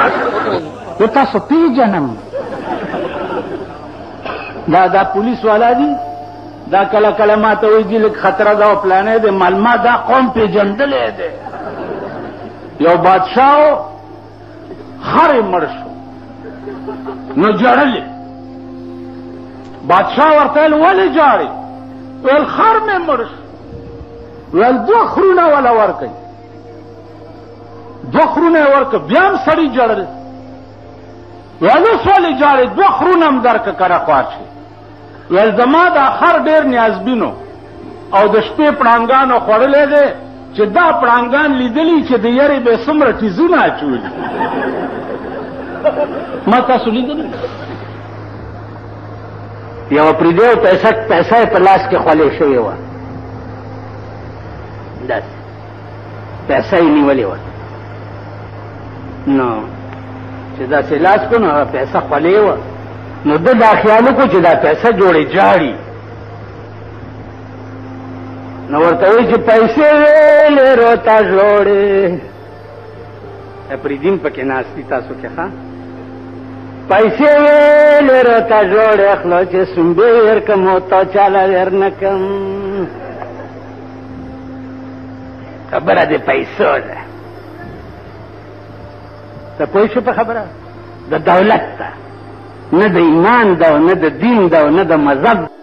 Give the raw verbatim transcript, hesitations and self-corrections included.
تو تاسو پیژنم دا دا پولیس والا دي دا کله کله ما ته وایي لږ خطره ده او پلانې دی معلومات دا قوم پیژندلی دی یو بادشاه خر یې مړ شو نو ژړلې بادشاه ورته ویل ولې ژاړې ویل خر مې مړ شو ویل دوه خرونه وله ورکئ دوه خرونه یې ورکړه بیا هم سړي ژړل ویل اوس ولې ژاړې دوه خرونه هم درکړه کره خوا شي ویل زما دا خر ډېر نیازبینو او د شپې پړانګانو خوړلی دی چې دا پړانګان لیدلي چې د یارې به څومره ټیزونه اچولي ما تاسو لیدلي یوه پرېدیو پیسه پیسه یې په لاس کې خولې شوې وه داسې پیسه یې نیولې وه نو چې داسې لاس کړو نو هغه پیسه خولې وه نو ده دا خیال وکړو چې دا پیسه جوړې جاړي نو ورته وایي چې پیسې ویلې روتا جوړې افریدین پکې ناست دي تاسو کې ښه پیسې ویلې روتا جوړې خلو چې سنبې ور کم او تا چاله ور نه کم خبره د پیسو ده ته پوه شو په خبره د دولت ده نه د ایمان ده نه د دین ده نه د مذهب